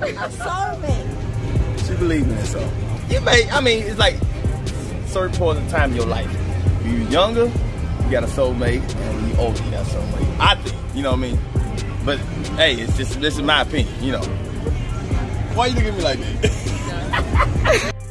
A soulmate. She believed in it, so. You may, I mean, it's like certain points in time in your life. When you're younger, you got a soulmate, and when you're older, you got a soulmate. I think, you know what I mean? But, hey, it's just, this is my opinion, you know. Why you looking at me like that?